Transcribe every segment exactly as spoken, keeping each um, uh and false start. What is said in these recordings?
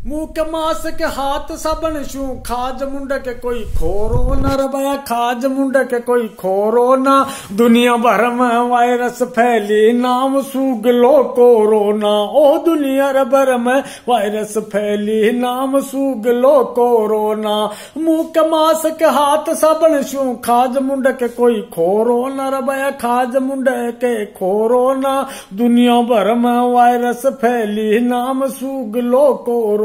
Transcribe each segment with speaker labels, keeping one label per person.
Speaker 1: मुंह के मास के हाथ सबन शू खाज मुंड के कोई खोरो न रबया खाज मुंड के कोई खोरो न दुनिया भर में वायरस फैली नाम सूग लो कोरोना। ओ दुनिया भर में वायरस फैली नाम सूग लो कोरोना। मुंह के मास के हाथ सबन शू खाज मुंड के कोई खोरो न रबया खाज मुंड के खोरो न दुनिया भर में वायरस फैली नाम सूग लो कोरोना।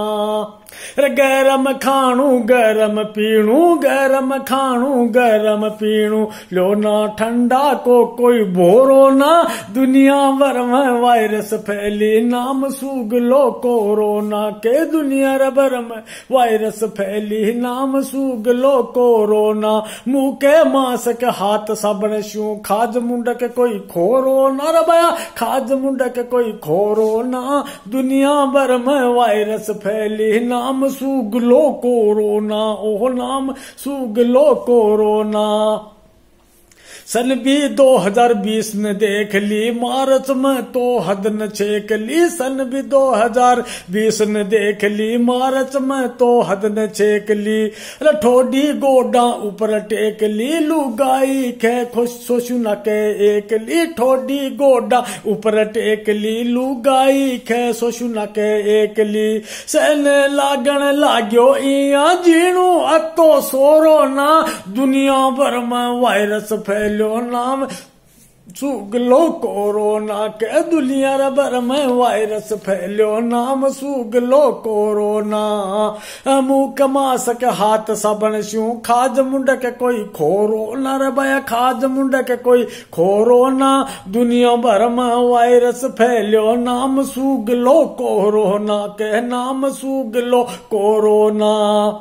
Speaker 1: गरम खाणू गरम पीणू गरम खाणू गरम पीणू लो ना ठंडा को कोई भोरो ना दुनिया भर में वायरस फैली नाम सूग लो कोरोना के दुनिया भर में वायरस फैली नाम सूग लो कोरोना। मुंह के मास के हाथ सबन शू खाज मुंड के कोई खोरो ना रबया खाज मुंड के कोई खोरो ना दुनिया भर में वायरस फैली नाम सूग लो कोरोना। ओह नाम सूग लो कोरोना। सन भी दो हजार बीस में देख ली मार्च में तो हद न छेक ली। सन भी दो हजार बीस ने देख ली मार्च में तो हद न छेक ली। ठोडी गोडा ऊपर टेक ली लुगाई खे खुश सोशुना के एक ली। ठोडी गोडा ऊपर टेक ली लुगाई खे सोशुना के एक ली। सन लागण लाग्यो इया जीणू अतो सोरो ना दुनिया भर में वायरस फैल नाम सूग लो कोरोना के दुनिया भर में वायरस फैलो नाम सूग लो कोरोना। मुंह के मास के हाथ सबन शू खाज मुंड के कोई खोरो न रबया खाज मुंड के कोई खोरो ना दुनिया भर में वायरस फैलो नाम सूग लो कोरोना के नाम सूग लो कोरोना।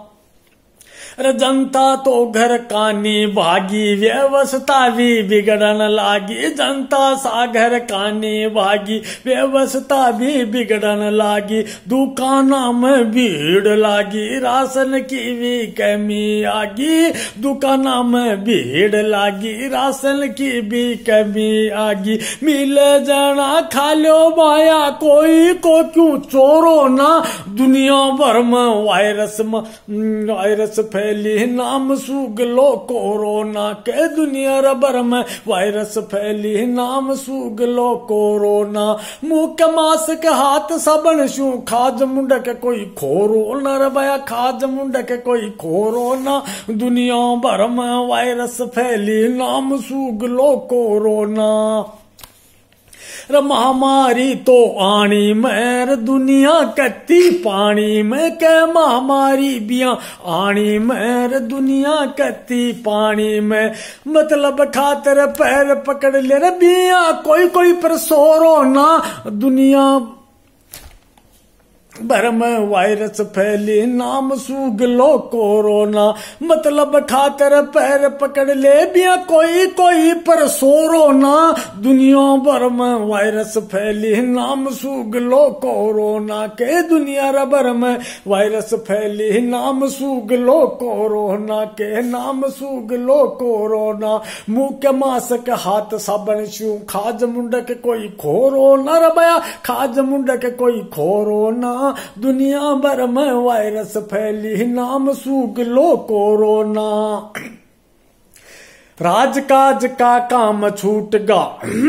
Speaker 1: जनता तो घर कानी भागी व्यवस्था भी बिगड़न लागी। जनता सा घर कानी भागी व्यवस्था भी बिगड़न लागी। दुकाना में भीड़ लागी राशन की भी कमी आगी। दुकाना में भीड़ लागी राशन की भी कमी आगी। मिले जाना खा लो माया कोई को क्यों चोरो ना दुनिया भर में वायरस में वायरस फैल नाम सूग लो कोरोना के दुनिया भर में वायरस फैली नाम सूग लो कोरोना। मुंह के मास के हाथ सबन शू खाज मुंड के कोई खोरो न रबया खाज मुंड के कोई खोरो ना दुनिया भर में वायरस फैली नाम सूग लो कोरोना। महामारी तो आनी मैर दुनिया कत्ती पानी में के महामारी बिया आनी मैर दुनिया कत्ती पानी में। मतलब खातर पैर पकड़ ले रे बिया कोई कोई पर सोरो ना दुनिया भर में वायरस फैली नाम सूग लो कोरोना। मतलब खाकर पैर पकड़ ले बिया कोई कोई पर सोरो ना दुनिया भर में वायरस फैली नाम सूग लो कोरोना के दुनिया भर में वायरस फैली नाम सूग लो कोरोना के नाम सूग लो कोरोना। मुंह के मास के हाथ सबन शू खाज मुंड के कोई खोरो न रबया खाज मुंड के कोई खोरो ना दुनिया भर में वायरस फैली नाम सूग लो कोरोना। राजकाज का काम छूट गा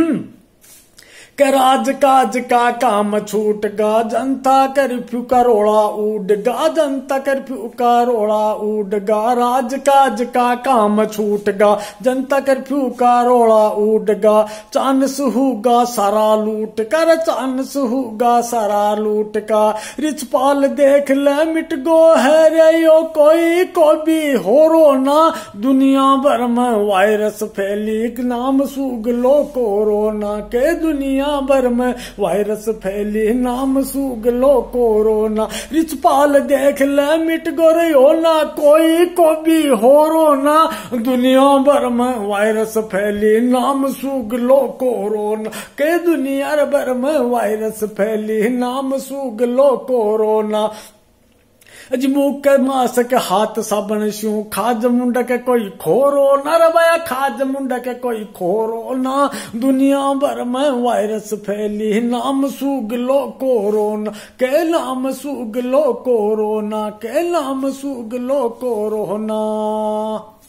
Speaker 1: के राज काज का काम छूट गा। जनता कर्फ्यू का रोड़ा उड़ गा जनता कर्फ्यू का रोड़ा उड़ गा। राज काज का काम छूट गा जनता कर्फ्यू का रोड़ा उड़ गा। चांस होगा सारा लूट कर चांस होगा सारा लूट का। रिचपाल देख ले मिट गो है रे यो कोई को भी हो रो ना दुनिया भर में वायरस फैली नाम सूग लो कोरोना के दुनिया भर में वायरस फैली नाम सूग लो कोरोना। रिचपाल देख ले मिट गो रो ना कोई को भी हो रो ना दुनिया भर में वायरस फैली नाम सूग लो कोरोना के दुनिया भर में वायरस फैली नाम सूग लो कोरोना। मुंह के मास के हाथ साबन शू खाज मुंड के कोई खोरो न रवाया खाज मुंड के कोई खोरो ना दुनिया भर में वायरस फैली नाम सूग लो कोरोना के नाम सूग लो कोरोना के नाम सूग लो कोरोना।